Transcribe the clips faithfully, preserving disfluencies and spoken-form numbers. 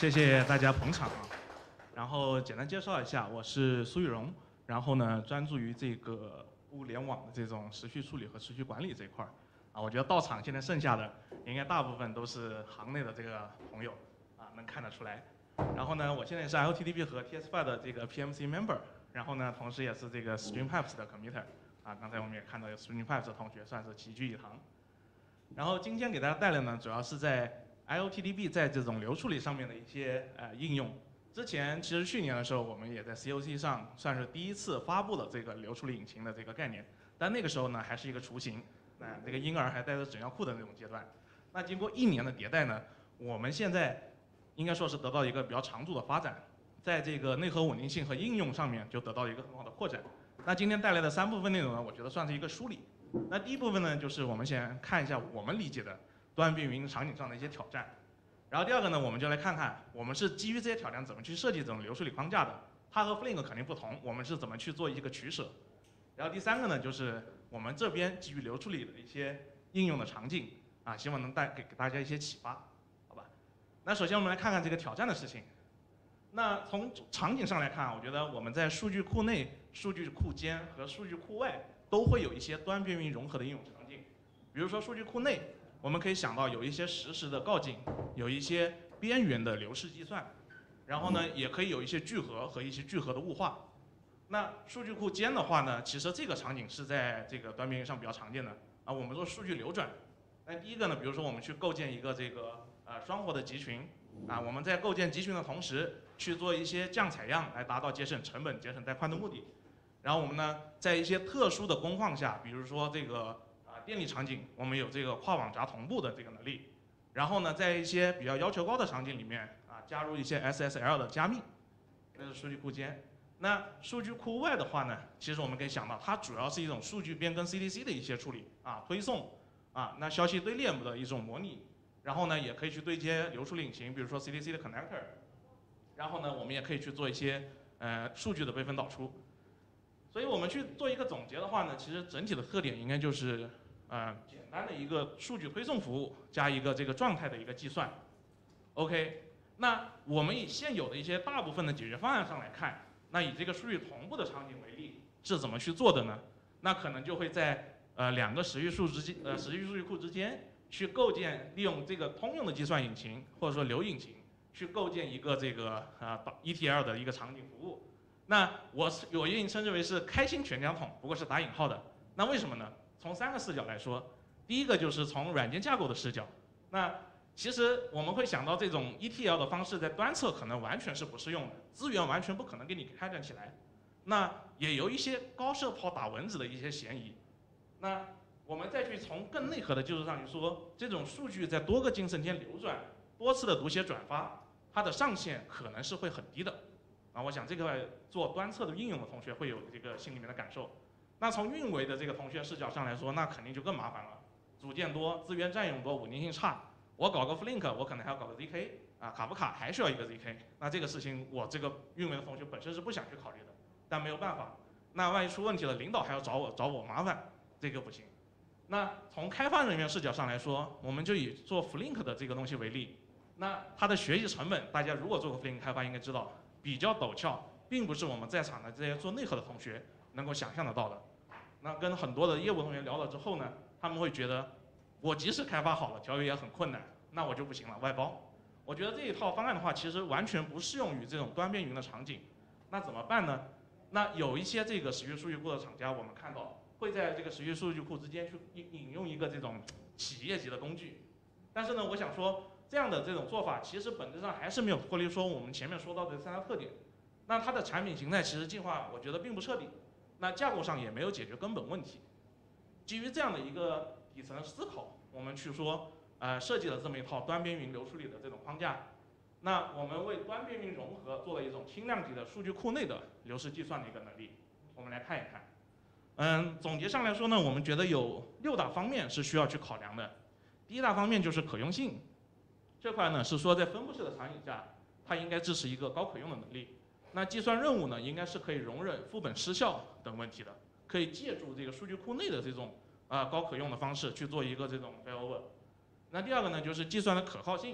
谢谢大家捧场啊。然后简单介绍一下，我是苏玉荣，然后呢专注于这个物联网的这种时序处理和时序管理这一块儿。啊，我觉得到场现在剩下的应该大部分都是行内的这个朋友啊，能看得出来。然后呢，我现在是 I O T D B 和 TsFile 的这个 P M C member， 然后呢，同时也是这个 StreamPipes 的 committer。啊，刚才我们也看到有 StreamPipes 的同学算是齐聚一堂。然后今天给大家带来呢，主要是在 I O T D B 在这种流处理上面的一些呃应用。之前其实去年的时候，我们也在 C O C 上算是第一次发布了这个流处理引擎的这个概念，但那个时候呢还是一个雏形，那、呃、这个婴儿还带着纸尿裤的那种阶段。那经过一年的迭代呢，我们现在应该说是得到一个比较长足的发展，在这个内核稳定性和应用上面就得到一个很好的扩展。那今天带来的三部分内容呢，我觉得算是一个梳理。那第一部分呢，就是我们先看一下我们理解的端边云场景上的一些挑战。然后第二个呢，我们就来看看我们是基于这些挑战怎么去设计这种流处理框架的，它和 Flink 肯定不同，我们是怎么去做一个取舍。然后第三个呢，就是我们这边基于流处理的一些应用的场景啊，希望能带给给大家一些启发，好吧？那首先我们来看看这个挑战的事情。那从场景上来看，我觉得我们在数据库内、数据库间和数据库外都会有一些端边云融合的应用场景。比如说数据库内，我们可以想到有一些实时的告警，有一些边缘的流式计算，然后呢，也可以有一些聚合和一些聚合的物化。那数据库间的话呢，其实这个场景是在这个端边云上比较常见的啊。我们说数据流转，那第一个呢，比如说我们去构建一个这个呃双活的集群啊，我们在构建集群的同时去做一些降采样，来达到节省成本、节省带宽的目的。然后我们呢，在一些特殊的工况下，比如说这个啊电力场景，我们有这个跨网闸同步的这个能力。然后呢，在一些比较要求高的场景里面啊，加入一些 S S L 的加密，这是数据库间。那数据库外的话呢，其实我们可以想到，它主要是一种数据边跟 C D C 的一些处理啊，推送啊，那消息堆列的一种模拟。然后呢，也可以去对接流处理引擎，比如说 C D C 的 connector。然后呢，我们也可以去做一些呃数据的备份导出。所以我们去做一个总结的话呢，其实整体的特点应该就是呃简单的一个数据推送服务加一个这个状态的一个计算。OK， 那我们以现有的一些大部分的解决方案上来看，那以这个数据同步的场景为例，是怎么去做的呢？那可能就会在呃两个时序数之间呃时序数据库之间去构建，利用这个通用的计算引擎或者说流引擎去构建一个这个呃 E T L 的一个场景服务。那我是我愿意称之为是开心全家桶，不过是打引号的。那为什么呢？从三个视角来说，第一个就是从软件架构的视角。那其实我们会想到这种 E T L 的方式在端侧可能完全是不适用的，资源完全不可能给你开展起来。那也有一些高射炮打蚊子的一些嫌疑。那我们再去从更内核的技术上去说，这种数据在多个进程间流转，多次的读写转发，它的上限可能是会很低的。啊，我想这个做端侧的应用的同学会有这个心里面的感受。那从运维的这个同学视角上来说，那肯定就更麻烦了，组件多，资源占用多，稳定性差。我搞个 Flink， 我可能还要搞个 Z K 啊，卡夫卡还需要一个 Z K。那这个事情我这个运维的同学本身是不想去考虑的，但没有办法。那万一出问题了，领导还要找我找我麻烦，这个不行。那从开发人员视角上来说，我们就以做 Flink 的这个东西为例。那它的学习成本，大家如果做过 Flink 开发应该知道，比较陡峭，并不是我们在场的这些做内核的同学能够想象得到的。那跟很多的业务同学聊了之后呢，他们会觉得，我即使开发好了，调阅也很困难，那我就不行了，外包。我觉得这一套方案的话，其实完全不适用于这种端边云的场景。那怎么办呢？那有一些这个时序数据库的厂家，我们看到会在这个时序数据库之间去引引用一个这种企业级的工具。但是呢，我想说，这样的这种做法，其实本质上还是没有脱离说我们前面说到的三大特点。那它的产品形态其实进化，我觉得并不彻底。那架构上也没有解决根本问题。基于这样的一个底层思考，我们去说，呃，设计了这么一套端边云流处理的这种框架。那我们为端边云融合做了一种轻量级的数据库内的流式计算的一个能力。我们来看一看。嗯，总结上来说呢，我们觉得有六大方面是需要去考量的。第一大方面就是可用性。这块呢是说在分布式的场景下，它应该支持一个高可用的能力。那计算任务呢，应该是可以容忍副本失效等问题的，可以借助这个数据库内的这种啊、呃、高可用的方式去做一个这种 failover。那第二个呢，就是计算的可靠性，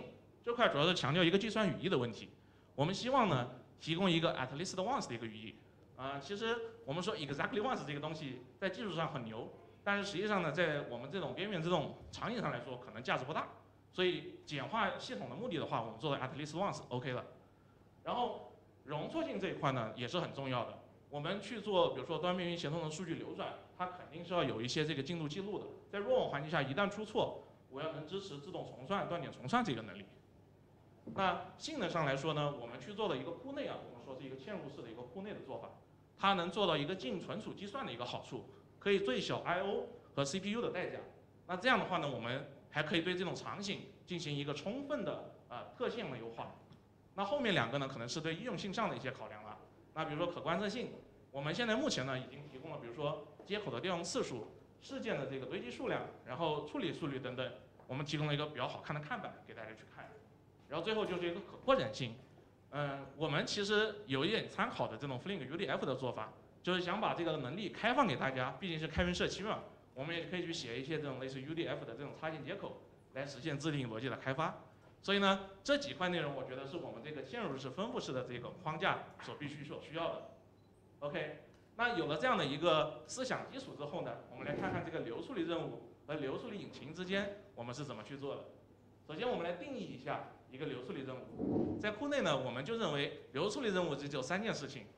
这块主要是强调一个计算语义的问题。我们希望呢提供一个 at least once 的一个语义。啊、呃，其实我们说 exactly once 这个东西在技术上很牛，但是实际上呢，在我们这种边缘这种场景上来说，可能价值不大。所以简化系统的目的的话，我们做的 at least once OK 了。然后容错性这一块呢也是很重要的。我们去做，比如说端边缘协同的数据流转，它肯定是要有一些这个进度记录的。在弱网环境下，一旦出错，我要能支持自动重算、断点重算这个能力。那性能上来说呢，我们去做的一个库内啊，我们说是一个嵌入式的一个库内的做法，它能做到一个净存储计算的一个好处，可以最小 I O 和 C P U 的代价。那这样的话呢，我们还可以对这种场景进行一个充分的呃特性的优化。那后面两个呢，可能是对应用性上的一些考量了。那比如说可观测性，我们现在目前呢已经提供了，比如说接口的调用次数、事件的这个堆积数量，然后处理速率等等，我们提供了一个比较好看的看板给大家去看。然后最后就是一个可扩展性，嗯，我们其实有一点参考的这种 Flink U D F 的做法，就是想把这个能力开放给大家，毕竟是开源社区嘛，我们也可以去写一些这种类似 U D F 的这种插件接口，来实现自定义逻辑的开发。所以呢，这几块内容我觉得是我们这个嵌入式、分布式的这个框架所必须所需要的。OK， 那有了这样的一个思想基础之后呢，我们来看看这个流处理任务和流处理引擎之间我们是怎么去做的。首先，我们来定义一下一个流处理任务。在库内呢，我们就认为流处理任务只有三件事情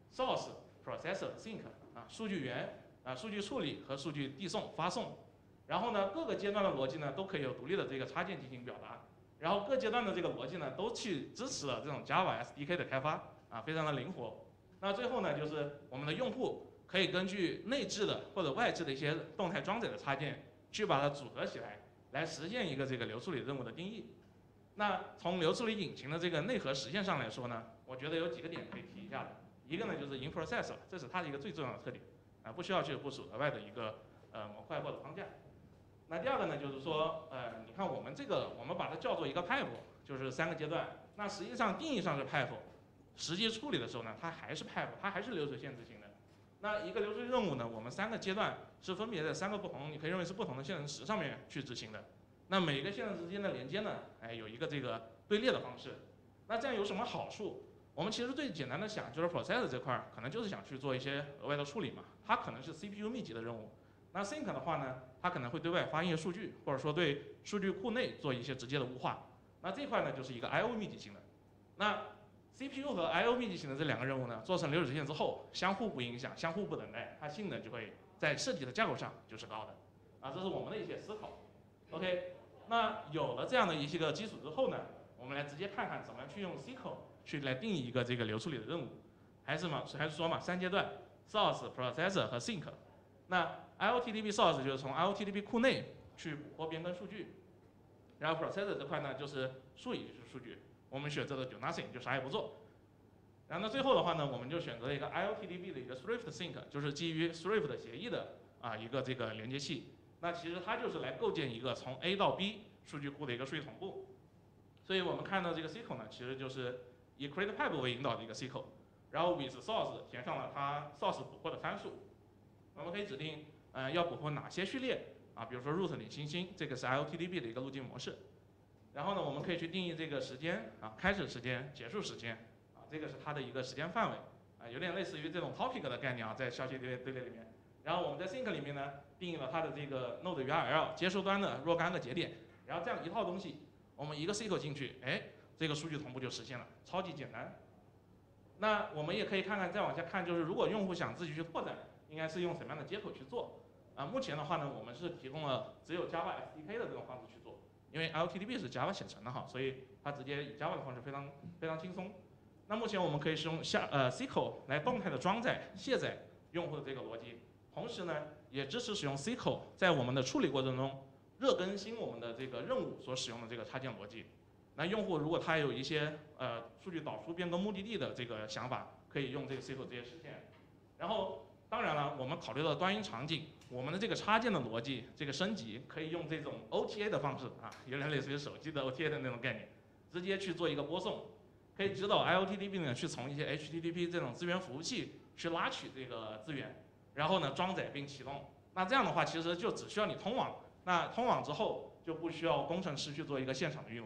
：source、processor、sink 啊，数据源啊，数据处理和数据递送、发送。然后呢，各个阶段的逻辑呢都可以有独立的这个插件进行表达。然后各阶段的这个逻辑呢，都去支持了这种 Java S D K 的开发啊，非常的灵活。那最后呢，就是我们的用户可以根据内置的或者外置的一些动态装载的插件，去把它组合起来，来实现一个这个流处理任务的定义。那从流处理引擎的这个内核实现上来说呢，我觉得有几个点可以提一下的。一个呢就是 in process， 这是它的一个最重要的特点啊，不需要去部署额外的一个呃模块或者框架。那第二个呢，就是说，呃，你看我们这个，我们把它叫做一个 pipe， 就是三个阶段。那实际上定义上是 pipe， 实际处理的时候呢，它还是 pipe， 它还是流水线执行的。那一个流水任务呢，我们三个阶段是分别在三个不同，你可以认为是不同的线程池上面去执行的。那每个线程之间的连接呢，哎，有一个这个队列的方式。那这样有什么好处？我们其实最简单的想，就是 processor 这块儿可能就是想去做一些额外的处理嘛，它可能是 C P U 密集的任务。那 Sync 的话呢，它可能会对外发一些数据，或者说对数据库内做一些直接的物化。那这块呢，就是一个 I O 密集型的。那 C P U 和 I O 密集型的这两个任务呢，做成流水线之后，相互不影响，相互不等待，它性能就会在设计的架构上就是高的。啊，这是我们的一些思考。OK， 那有了这样的一些个基础之后呢，我们来直接看看怎么样去用 C 口去来定义一个这个流处理的任务。还是嘛，还是说嘛，三阶段 ：source、processor 和 sync。那 I O T D B source 就是从 I O T D B 库内去捕获变更数据，然后 processor 这块呢就是数以是数据，我们选择了 do nothing 就啥也不做。然后呢最后的话呢，我们就选择了一个 I O T D B 的一个 Swift Sync， 就是基于 Swift 的协议的啊一个这个连接器。那其实它就是来构建一个从 A 到 B 数据库的一个数据同步。所以我们看到这个 C 口呢，其实就是以 create pipe 为引导的一个 C 口，然后 with source 填上了它 source 捕获的参数。我们可以指定，呃，要捕获哪些序列啊？比如说 root 领星星，这个是 I O T D B 的一个路径模式。然后呢，我们可以去定义这个时间啊，开始时间、结束时间啊，这个是它的一个时间范围啊，有点类似于这种 topic 的概念啊，在消息队列队列里面。然后我们在 sync 里面呢，定义了它的这个 node U R L 接收端的若干个节点，然后这样一套东西，我们一个 C 口进去，哎，这个数据同步就实现了，超级简单。那我们也可以看看，再往下看，就是如果用户想自己去拓展。应该是用什么样的接口去做？啊，目前的话呢，我们是提供了只有 Java S D K 的这种方式去做，因为 I O T D B 是 Java 写成的哈，所以它直接以 Java 的方式非常非常轻松。那目前我们可以使用下呃 C 口来动态的装载、卸载用户的这个逻辑，同时呢，也支持使用 C 口在我们的处理过程中热更新我们的这个任务所使用的这个插件逻辑。那用户如果他有一些呃数据导出变更目的地的这个想法，可以用这个 C 口直接实现。然后当然了，我们考虑到端云场景，我们的这个插件的逻辑，这个升级可以用这种 O T A 的方式啊，有点类似于手机的 O T A 的那种概念，直接去做一个播送，可以指导 I O T D B 呢去从一些 H T T P 这种资源服务器去拉取这个资源，然后呢装载并启动。那这样的话，其实就只需要你通网，那通网之后就不需要工程师去做一个现场的运维，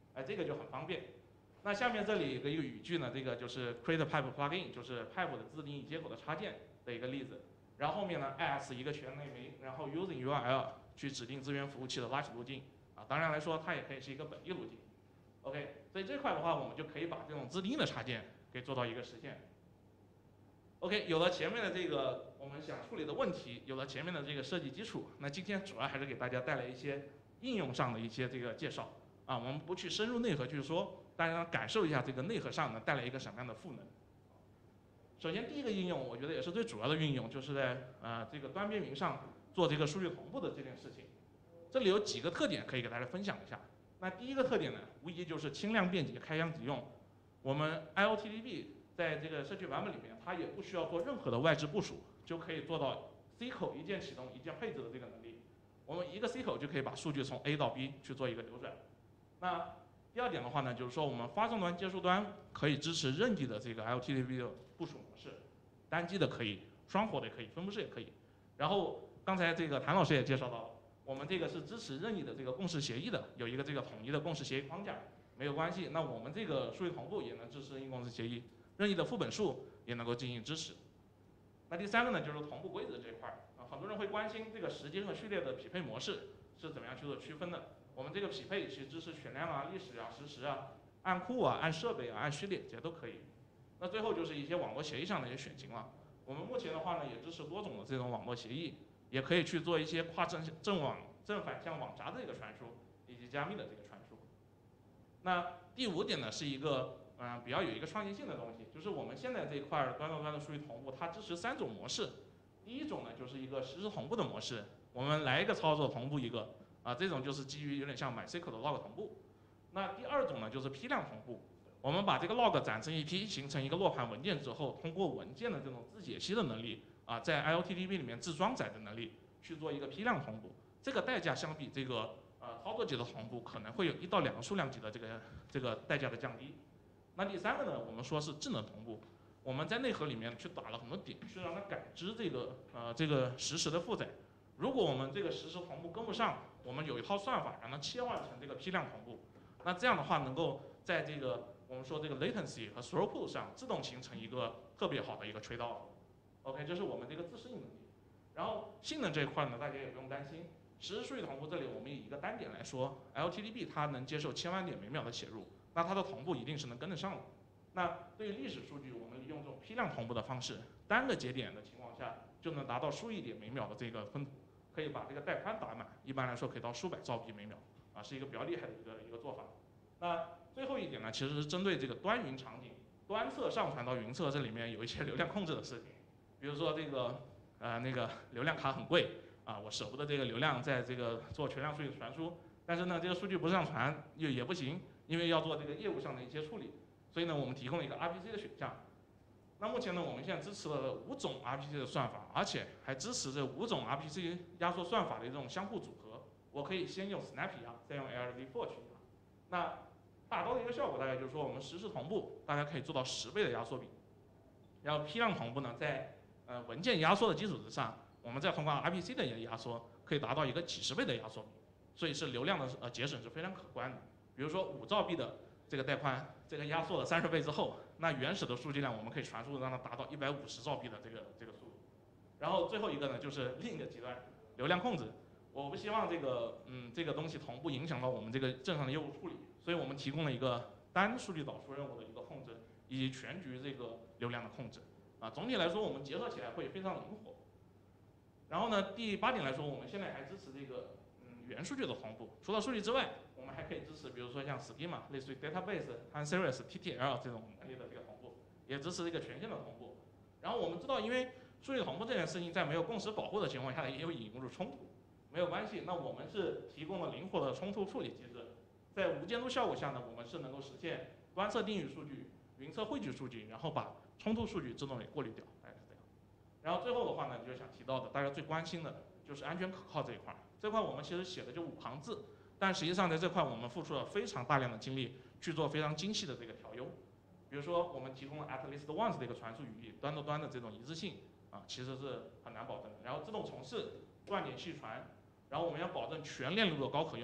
哎，这个就很方便。那下面这里有个一个语句呢，这个就是 create pipe plugin， 就是 pipe 的自定义接口的插件的一个例子。然后后面呢 as 一个全内媒，然后 using U R L 去指定资源服务器的拉取路径啊，当然来说它也可以是一个本地路径。OK， 所以这块的话，我们就可以把这种自定义的插件给做到一个实现。OK， 有了前面的这个我们想处理的问题，有了前面的这个设计基础，那今天主要还是给大家带来一些应用上的一些这个介绍啊，我们不去深入内核去说，大家感受一下这个内核上呢带来一个什么样的赋能。首先第一个应用，我觉得也是最主要的运用，就是在呃这个端边云上做这个数据同步的这件事情。这里有几个特点可以给大家分享一下。那第一个特点呢，无疑就是轻量便捷、开箱即用。我们 I O T D B 在这个社区版本里面，它也不需要做任何的外置部署，就可以做到 C 口一键启动、一键配置的这个能力。我们一个 C 口就可以把数据从 A 到 B 去做一个流转。那第二点的话呢，就是说我们发送端、接收端可以支持任意的这个 I O T D B 的部署模式，单机的可以，双活的也可以，分布式也可以。然后刚才这个谭老师也介绍到了，我们这个是支持任意的这个共识协议的，有一个这个统一的共识协议框架，没有关系。那我们这个数据同步也能支持任意共识协议，任意的副本数也能够进行支持。那第三个呢，就是同步规则这一块儿啊，很多人会关心这个时间和序列的匹配模式是怎么样去做区分的。我们这个匹配其实支持全量啊、历史啊、实时啊、按库啊、按设备啊、按序列这些都可以。那最后就是一些网络协议上的一些选型了。我们目前的话呢，也支持多种的这种网络协议，也可以去做一些跨正正网正反向网闸的这个传输，以及加密的这个传输。那第五点呢，是一个嗯、呃、比较有一个创新性的东西，就是我们现在这一块端到端的数据同步，它支持三种模式。第一种呢，就是一个实时同步的模式，我们来一个操作同步一个。啊，这种就是基于有点像 MySQL 的 log 同步。那第二种呢，就是批量同步。我们把这个 log 攒成一批，形成一个落盘文件之后，通过文件的这种自解析的能力啊，在 I O T D B 里面自装载的能力去做一个批量同步。这个代价相比这个呃操作级的同步，可能会有一到两个数量级的这个这个代价的降低。那第三个呢，我们说是智能同步。我们在内核里面去打了很多点，去让它感知这个呃这个实时的负载。如果我们这个实时同步跟不上，我们有一套算法让它切换成这个批量同步，那这样的话能够在这个我们说这个 latency 和 throughput 上自动形成一个特别好的一个 trade off。OK， 这是我们这个自适应能力。然后性能这一块呢，大家也不用担心。实时数据同步这里我们以一个单点来说 ，L T D B 它能接受千万点每秒的写入，那它的同步一定是能跟得上的。那对于历史数据，我们利用这种批量同步的方式，单个节点的情况下就能达到数亿点每秒的这个分。可以把这个带宽打满，一般来说可以到数百兆 B 每秒，啊，是一个比较厉害的一个一个做法。那最后一点呢，其实是针对这个端云场景，端侧上传到云侧，这里面有一些流量控制的事情，比如说这个呃那个流量卡很贵啊，我舍不得这个流量在这个做全量数据传输，但是呢这个数据不上传又也不行，因为要做这个业务上的一些处理，所以呢我们提供了一个 R P C 的选项。那目前呢，我们现在支持了五种 R P C 的算法，而且还支持这五种 R P C 压缩算法的这种相互组合。我可以先用 snap 压，再用 L V for 去压。那达到的一个效果大概就是说，我们实时同步大概可以做到十倍的压缩比，然后批量同步呢，在呃文件压缩的基础之上，我们再通过 R P C 的压缩，可以达到一个几十倍的压缩比，所以是流量的呃节省是非常可观的。比如说五兆 B 的这个带宽，这个压缩了三十倍之后。那原始的数据量我们可以传输让它达到一百五十兆 B 的这个这个速度，然后最后一个呢就是另一个极端，流量控制。我不希望这个嗯这个东西同步影响到我们这个正常的业务处理，所以我们提供了一个单数据导出任务的一个控制，以及全局这个流量的控制。啊，总体来说我们结合起来会非常灵活。然后呢，第八点来说，我们现在还支持这个嗯元数据的同步，除了数据之外，我们还可以支持比如说像 schema 类似于 database、time series、T T L 这种能力的这个同步，也支持这个权限的同步。然后我们知道，因为数据同步这件事情在没有共识保护的情况下，也有引入冲突，没有关系。那我们是提供了灵活的冲突处理机制，在无监督效果下呢，我们是能够实现端侧定义数据、云侧汇聚数据，然后把冲突数据自动给过滤掉，大概是这样。然后最后的话呢，就想提到的，大家最关心的就是安全可靠这一块。这块我们其实写的就五行字。但实际上，在这块我们付出了非常大量的精力去做非常精细的这个调优。比如说，我们提供了 at least once 的一个传输语义，端到端的这种一致性啊，其实是很难保证的。然后自动重试、断点细传，然后我们要保证全链路的高可用，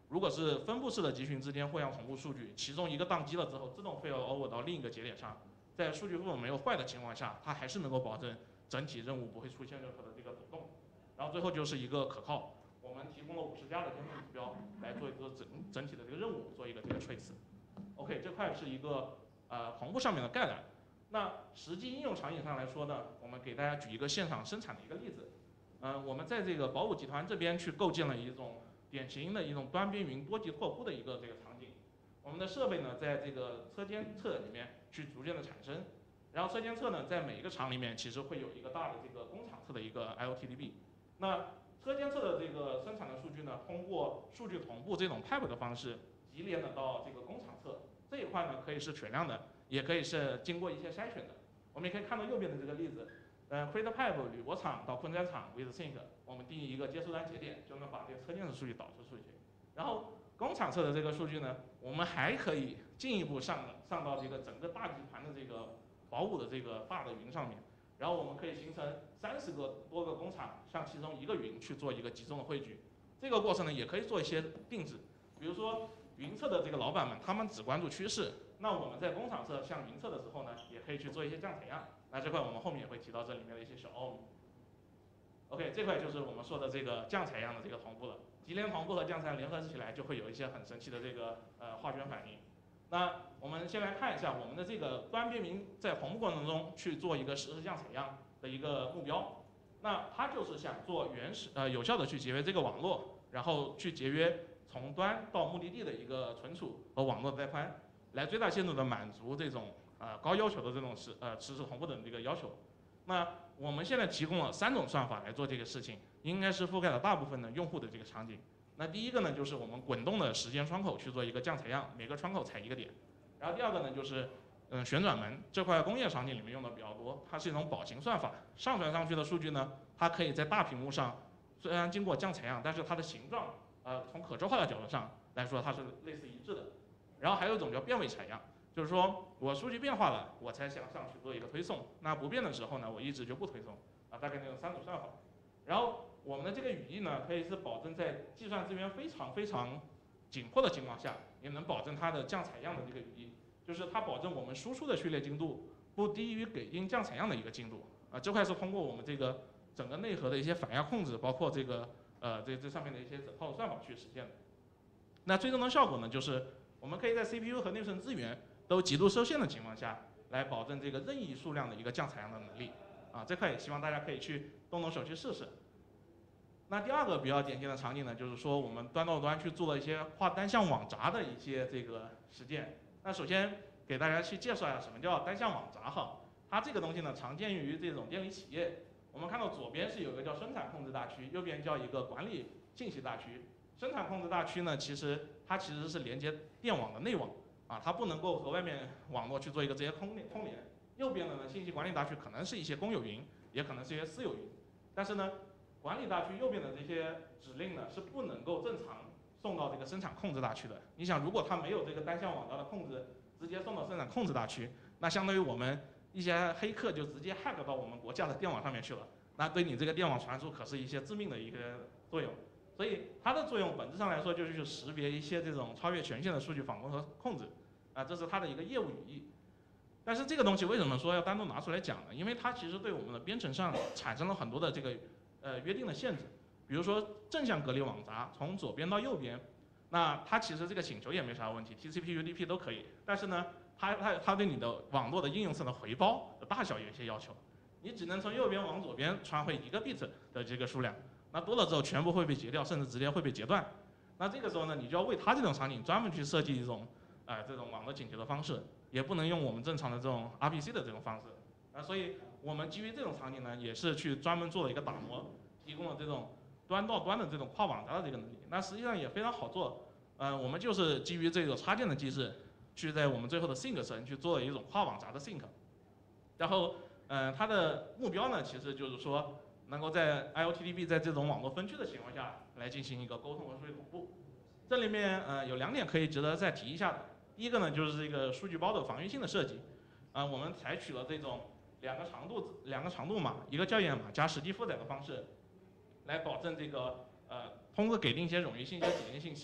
如果是分布式的集群之间互相同步数据，其中一个宕机了之后，自动 fail over 到另一个节点上，在数据部分没有坏的情况下，它还是能够保证整体任务不会出现任何的这个抖动。然后最后就是一个可靠，我们提供了五十加的监控指标来做一个整整体的这个任务做一个这个 trace。OK， 这块是一个呃同步上面的概览。那实际应用场景上来说呢，我们给大家举一个现场生产的一个例子。嗯、呃，我们在这个宝武集团这边去构建了一种典型的一种端边云多级拓扑的一个这个场景。我们的设备呢，在这个车间侧里面去逐渐的产生，然后车间侧呢，在每一个厂里面其实会有一个大的这个工厂侧的一个 I O T D B。那车间侧的这个生产的数据呢，通过数据同步这种 pipe 的方式，集连的到这个工厂侧这一块呢，可以是全量的，也可以是经过一些筛选的。我们也可以看到右边的这个例子，呃 ，create pipe 铝箔厂到昆山厂 with sync， 我们定义一个接收端节点，就能把这个车间的数据导出数据。然后工厂侧的这个数据呢，我们还可以进一步上上到这个整个大集团的这个宝武的这个大的云上面。然后我们可以形成三十个多个工厂，向其中一个云去做一个集中的汇聚。这个过程呢，也可以做一些定制，比如说云侧的这个老板们，他们只关注趋势，那我们在工厂侧向云侧的时候呢，也可以去做一些降采样。那这块我们后面也会提到这里面的一些小奥秘。OK， 这块就是我们说的这个降采样的这个同步了。集联同步和降采样联合起来，就会有一些很神奇的这个呃化学反应。那我们先来看一下我们的这个端边云在同步过程中去做一个实时降采样的一个目标。那它就是想做原始呃有效的去节约这个网络，然后去节约从端到目的地的一个存储和网络带宽，来最大限度的满足这种呃高要求的这种实呃实时同步的这个要求。那我们现在提供了三种算法来做这个事情，应该是覆盖了大部分的用户的这个场景。那第一个呢，就是我们滚动的时间窗口去做一个降采样，每个窗口采一个点。然后第二个呢，就是嗯旋转门这块工业场景里面用的比较多，它是一种保型算法，上传上去的数据呢，它可以在大屏幕上虽然经过降采样，但是它的形状呃从可视化的角度上来说，它是类似一致的。然后还有一种叫变位采样，就是说我数据变化了，我才想上去做一个推送，那不变的时候呢，我一直就不推送啊，大概那种三种算法。然后我们的这个语义呢，可以是保证在计算资源非常非常紧迫的情况下，也能保证它的降采样的这个语义，就是它保证我们输出的序列精度不低于给定降采样的一个精度啊。这块是通过我们这个整个内核的一些反压控制，包括这个呃这这上面的一些整套算法去实现的。那最终的效果呢，就是我们可以在 C P U 和内存资源都极度受限的情况下，来保证这个任意数量的一个降采样的能力啊。这块也希望大家可以去动动手去试试。那第二个比较典型的场景呢，就是说我们端到端去做了一些跨单向网闸的一些这个实践。那首先给大家去介绍一下什么叫单向网闸哈。它这个东西呢，常见于这种电力企业。我们看到左边是有一个叫生产控制大区，右边叫一个管理信息大区。生产控制大区呢，其实它其实是连接电网的内网啊，它不能够和外面网络去做一个直接通联通联。右边的呢，信息管理大区可能是一些公有云，也可能是一些私有云，但是呢，管理大区右边的这些指令呢，是不能够正常送到这个生产控制大区的。你想，如果它没有这个单向网闸的控制，直接送到生产控制大区，那相当于我们一些黑客就直接 hack 到我们国家的电网上面去了，那对你这个电网传输可是一些致命的一个作用。所以它的作用本质上来说，就是去识别一些这种超越权限的数据访问和控制，啊，这是它的一个业务语义。但是这个东西为什么说要单独拿出来讲呢？因为它其实对我们的编程上产生了很多的这个呃约定的限制。比如说正向隔离网闸从左边到右边，那它其实这个请求也没啥问题 ，T C P、U D P 都可以。但是呢，它它它对你的网络的应用层的回包的大小有一些要求，你只能从右边往左边传回一个 bit 的这个数量。那多了之后全部会被截掉，甚至直接会被截断。那这个时候呢，你就要为它这种场景专门去设计一种，呃，这种网络请求的方式，也不能用我们正常的这种 R P C 的这种方式。啊，所以我们基于这种场景呢，也是去专门做了一个打磨，提供了这种端到端的这种跨网闸的这个能力。那实际上也非常好做，呃，我们就是基于这个插件的机制，去在我们最后的 sync 层去做了一种跨网闸的 sync。然后，呃，它的目标呢，其实就是说，能够在 I O T D B 在这种网络分区的情况下来进行一个沟通和数据同步。这里面呃有两点可以值得再提一下的。第一个呢，就是这个数据包的防御性的设计。啊、呃，我们采取了这种两个长度两个长度码，一个校验码加实际负载的方式，来保证这个呃通过给定一些冗余信息和指令信息啊，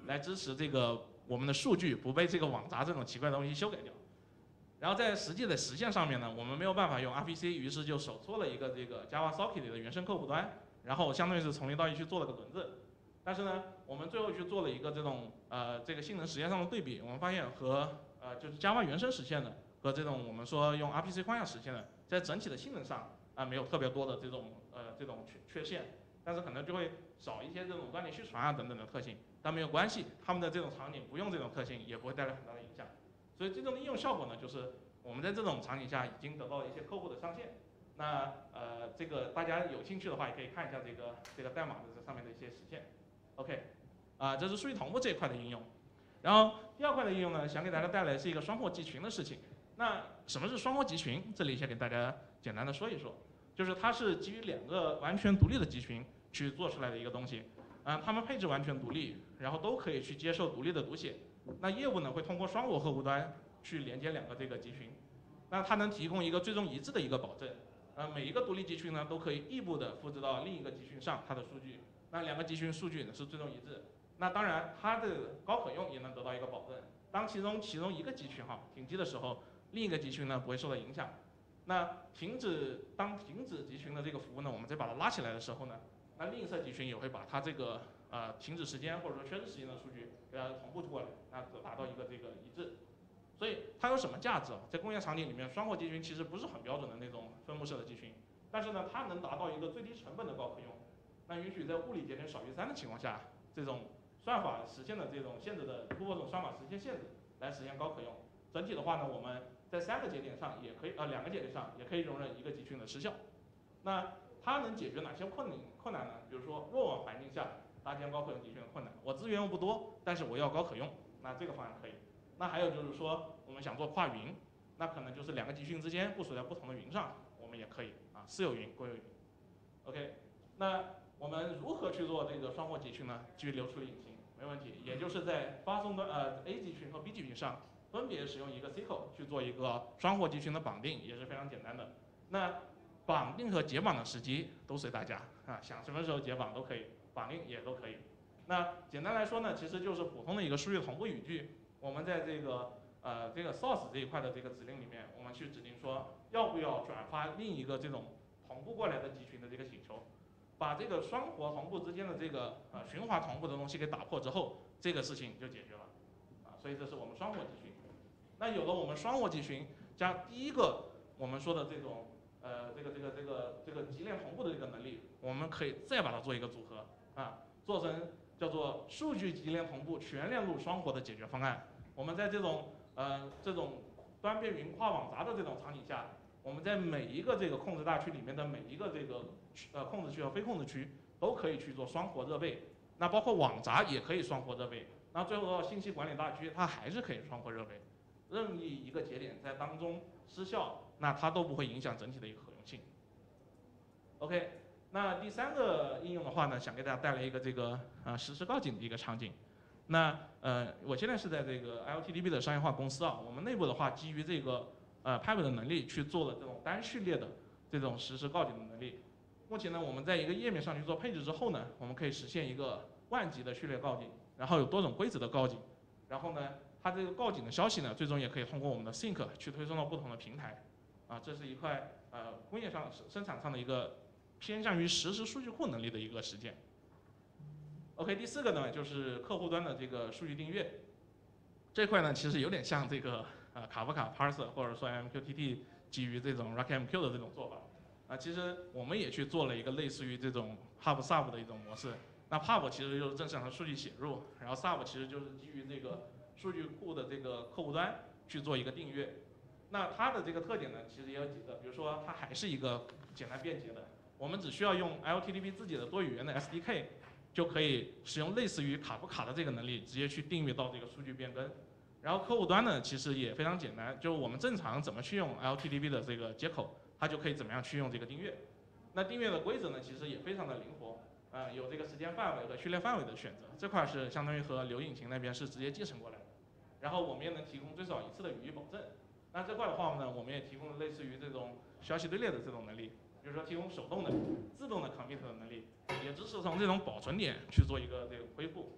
来支持这个我们的数据不被这个网闸这种奇怪的东西修改掉。然后在实际的实现上面呢，我们没有办法用 R P C， 于是就手搓了一个这个 Java Socket 里的原生客户端，然后相当于是从零到一去做了个轮子。但是呢，我们最后去做了一个这种呃这个性能实现上的对比，我们发现和呃就是 Java 原生实现的和这种我们说用 R P C 框架实现的，在整体的性能上啊、呃、没有特别多的这种呃这种缺缺陷，但是可能就会少一些这种断点续传啊等等的特性，但没有关系，他们的这种场景不用这种特性也不会带来很大的影响。所以最终的应用效果呢，就是我们在这种场景下已经得到了一些客户的上线。那呃，这个大家有兴趣的话，也可以看一下这个这个代码的这上面的一些实现。OK， 啊、呃，这是数据同步这一块的应用。然后第二块的应用呢，想给大家带来是一个双货集群的事情。那什么是双货集群？这里先给大家简单的说一说，就是它是基于两个完全独立的集群去做出来的一个东西。啊、呃，它们配置完全独立，然后都可以去接受独立的读写。那业务呢会通过双我客户端去连接两个这个集群，那它能提供一个最终一致的一个保证。呃，每一个独立集群呢都可以异步的复制到另一个集群上它的数据，那两个集群数据呢是最终一致。那当然它的高可用也能得到一个保证，当其中其中一个集群哈停机的时候，另一个集群呢不会受到影响。那停止当停止集群的这个服务呢，我们再把它拉起来的时候呢，那另一侧集群也会把它这个呃停止时间或者说缺失时间的数据给它同步过来，那达到一个这个一致。所以它有什么价值啊？在工业场景里面，双货集群其实不是很标准的那种分布式的集群，但是呢，它能达到一个最低成本的高可用，那允许在物理节点少于三的情况下，这种算法实现的这种限制的突破这种算法实现限制，来实现高可用。整体的话呢，我们在三个节点上也可以，呃，两个节点上也可以容忍一个集群的失效。那它能解决哪些困难困难呢？比如说弱网环境下搭建高可用集群的困难，我资源又不多，但是我要高可用，那这个方案可以。那还有就是说，我们想做跨云，那可能就是两个集群之间部署在不同的云上，我们也可以啊，私有云、国有云。OK， 那我们如何去做这个双货集群呢？基于流处理引擎，没问题，也就是在发送端呃 A 集群和 B 集群上分别使用一个 C 口去做一个双货集群的绑定，也是非常简单的。那绑定和解绑的时机都随大家啊，想什么时候解绑都可以，绑定也都可以。那简单来说呢，其实就是普通的一个数据同步语句。我们在这个呃这个 source 这一块的这个指令里面，我们去指定说要不要转发另一个这种同步过来的集群的这个请求，把这个双活同步之间的这个呃循环同步的东西给打破之后，这个事情就解决了啊。所以这是我们双活集群。那有了我们双活集群加第一个我们说的这种呃这个这个这个这个级联同步的这个能力，我们可以再把它做一个组合啊，做成叫做数据级联同步全链路双活的解决方案。我们在这种呃这种端边云跨网闸的这种场景下，我们在每一个这个控制大区里面的每一个这个呃控制区和非控制区都可以去做双活热备，那包括网闸也可以双活热备，那最后到信息管理大区它还是可以双活热备，任意一个节点在当中失效，那它都不会影响整体的一个可用性。OK， 那第三个应用的话呢，想给大家带来一个这个呃实时告警的一个场景。那呃，我现在是在这个 I O T D B 的商业化公司啊，我们内部的话基于这个呃 pipe 的能力去做了这种单序列的这种实时告警的能力。目前呢，我们在一个页面上去做配置之后呢，我们可以实现一个万级的序列告警，然后有多种规则的告警，然后呢，它这个告警的消息呢，最终也可以通过我们的 sync 去推送到不同的平台。啊，这是一块呃工业上生产上的一个偏向于实时数据库能力的一个实践。OK， 第四个呢就是客户端的这个数据订阅，这块呢其实有点像这个呃卡夫卡 parser 或者说 M Q T T 基于这种 RackMQ 的这种做法。啊，其实我们也去做了一个类似于这种 Pub Sub 的一种模式。那 Pub 其实就是正常的数据写入，然后 Sub 其实就是基于这个数据库的这个客户端去做一个订阅。那它的这个特点呢，其实也有几个，比如说它还是一个简单便捷的，我们只需要用 I O T D B 自己的多语言的 S D K。就可以使用类似于卡夫卡的这个能力，直接去订阅到这个数据变更。然后客户端呢，其实也非常简单，就我们正常怎么去用 I O T D B 的这个接口，它就可以怎么样去用这个订阅。那订阅的规则呢，其实也非常的灵活，呃，有这个时间范围和序列范围的选择，这块是相当于和流引擎那边是直接继承过来的。然后我们也能提供最少一次的语义保证。那这块的话呢，我们也提供了类似于这种消息队列的这种能力。比如说提供手动的、自动的 commit 的能力，也支持从这种保存点去做一个这个恢复。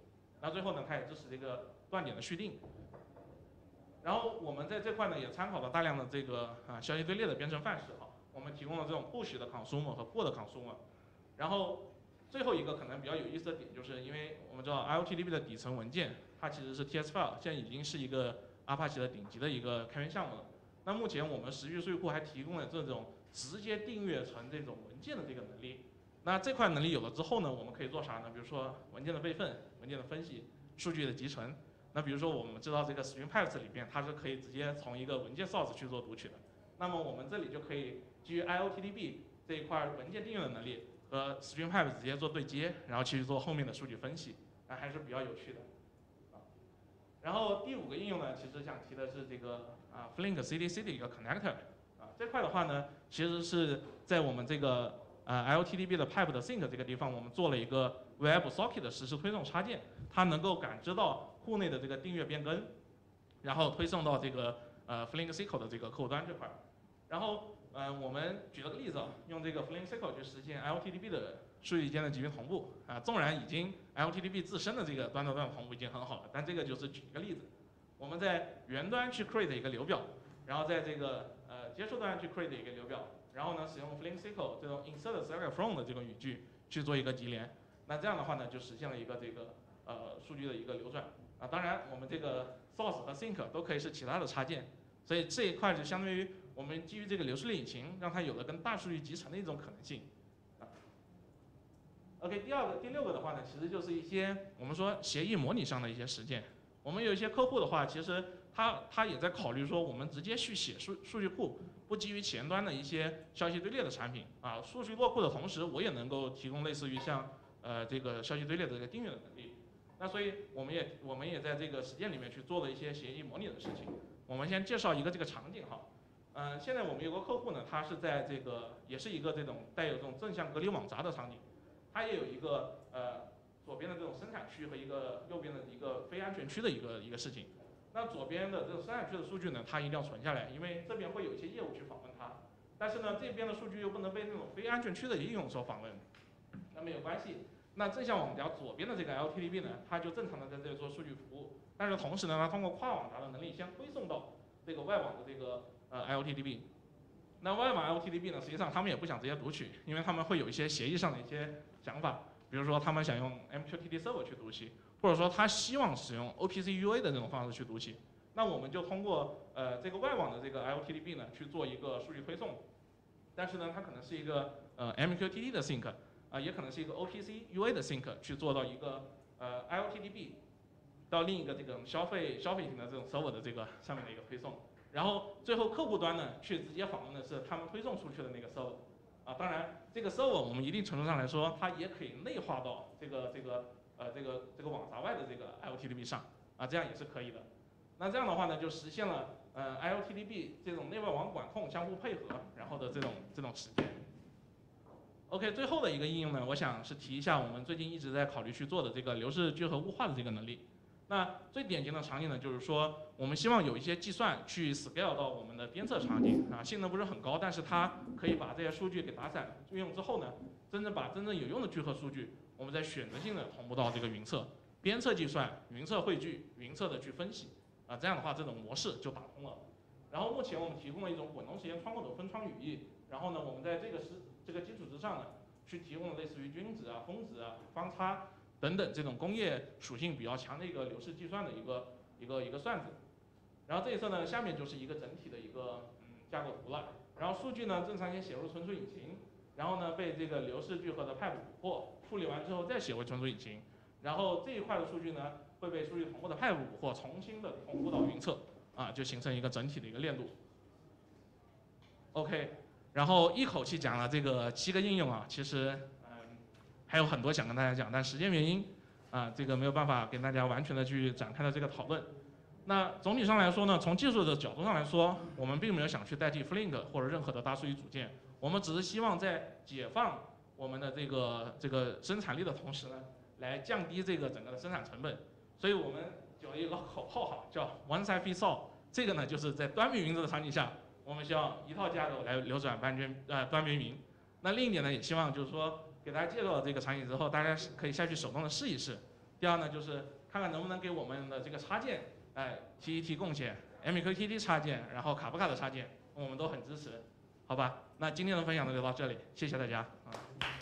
然后最后呢，它也支持这个断点的续订。然后我们在这块呢也参考了大量的这个啊消息队列的编程范式哈，我们提供了这种 push 的 consumer 和 pull 的 consumer。然后最后一个可能比较有意思的点，就是因为我们知道 I O T D B 的底层文件它其实是 TsFile， 现在已经是一个 Apache 的顶级的一个开源项目了。那目前我们时序数据库还提供了这种直接订阅成这种文件的这个能力。那这块能力有了之后呢，我们可以做啥呢？比如说文件的备份、文件的分析、数据的集成。那比如说我们知道这个 StreamPipes 里边，它是可以直接从一个文件 source 去做读取的。那么我们这里就可以基于 I O T D B 这一块文件订阅的能力和 StreamPipes 直接做对接，然后去做后面的数据分析，那还是比较有趣的。啊，然后第五个应用呢，其实想提的是这个啊 Flink C D C 的一个 connector。啊，这块的话呢，其实是在我们这个呃 I O T D B 的 pipe 的 sync 这个地方，我们做了一个 Web Socket 的实时推送插件，它能够感知到户内的这个订阅变更，然后推送到这个呃 Flink C D C 的这个客户端这块。然后呃，我们举了个例子啊，用这个 Flink C D C 去实现 I O T D B 的数据间的集群同步啊。纵然已经 I O T D B 自身的这个端到端同步已经很好了，但这个就是举一个例子，我们在源端去 create 一个流表，然后在这个呃接收端去 create 一个流表，然后呢使用 Flink C D C 这种 insert select from 的这个语句去做一个级联。那这样的话呢，就实现了一个这个呃数据的一个流转啊。当然，我们这个 source 和 sync 都可以是其他的插件，所以这一块就相当于我们基于这个流式列引擎，让它有了跟大数据集成的一种可能性。啊 OK， 第二个、第六个的话呢，其实就是一些我们说协议模拟上的一些实践。我们有一些客户的话，其实他他也在考虑说，我们直接去写数数据库，不基于前端的一些消息队列的产品啊，数据落库的同时，我也能够提供类似于像呃这个消息队列的这个订阅的能力。那所以我们也我们也在这个实践里面去做了一些协议模拟的事情。我们先介绍一个这个场景哈，嗯、呃，现在我们有个客户呢，他是在这个也是一个这种带有这种正向隔离网闸的场景，它也有一个呃左边的这种生产区和一个右边的一个非安全区的一个一个事情。那左边的这种生产区的数据呢，它一定要存下来，因为这边会有一些业务去访问它。但是呢，这边的数据又不能被那种非安全区的应用所访问，那没有关系。那正向网条左边的这个 L T D B 呢，它就正常的在这里做数据服务，但是同时呢，它通过跨网闸的能力先推送到这个外网的这个呃 I O T D B。那外网 I O T D B 呢，实际上他们也不想直接读取，因为他们会有一些协议上的一些想法，比如说他们想用 M Q T T Server 去读取，或者说他希望使用 O P C U A 的这种方式去读取。那我们就通过呃这个外网的这个 I O T D B 呢去做一个数据推送，但是呢，它可能是一个呃 M Q T T 的 sync。啊，也可能是一个 O P C U A 的 sync 去做到一个呃 I O T D B 到另一个这种消费消费型的这种 server 的这个上面的一个推送，然后最后客户端呢去直接访问的是他们推送出去的那个 server。啊，当然这个 server 我们一定程度上来说，它也可以内化到这个这个呃这个这个网闸外的这个 I O T D B 上，啊，这样也是可以的。那这样的话呢，就实现了呃 I O T D B 这种内外网管控相互配合，然后的这种这种实现。OK， 最后的一个应用呢，我想是提一下我们最近一直在考虑去做的这个流式聚合物化的这个能力。那最典型的场景呢，就是说我们希望有一些计算去 scale 到我们的监测场景啊，性能不是很高，但是它可以把这些数据给打散运用之后呢，真正把真正有用的聚合数据，我们再选择性的同步到这个云测，边测计算、云测汇聚、云测的去分析啊，这样的话这种模式就打通了。然后目前我们提供了一种滚动时间窗口的分窗语义，然后呢，我们在这个是这个基础之上呢，去提供了类似于均值啊、峰值啊、方差等等这种工业属性比较强的一个流式计算的一个一个一个算子。然后这一侧呢，下面就是一个整体的一个嗯架构图了。然后数据呢，正常先写入存储引擎，然后呢被这个流式聚合的 pipe 捕获，处理完之后再写回存储引擎。然后这一块的数据呢，会被数据同步的 pipe 捕获，重新的同步到云测，啊，就形成一个整体的一个链路。OK。然后一口气讲了这个七个应用啊，其实嗯还有很多想跟大家讲，但时间原因啊，这个没有办法跟大家完全的去展开的这个讨论。那总体上来说呢，从技术的角度上来说，我们并没有想去代替 Flink 或者任何的大数据组件，我们只是希望在解放我们的这个这个生产力的同时呢，来降低这个整个的生产成本。所以我们有一个口号哈，叫 One Size Fits All， 这个呢就是在端面云的场景下，我们需要一套架构来流转单边呃端边云。那另一点呢，也希望就是说给大家介绍了这个场景之后，大家可以下去手动的试一试。第二呢，就是看看看能不能给我们的这个插件，哎，提一提贡献 ，M Q T T 插件，然后卡夫卡的插件，我们都很支持，好吧？那今天的分享就到这里，谢谢大家啊。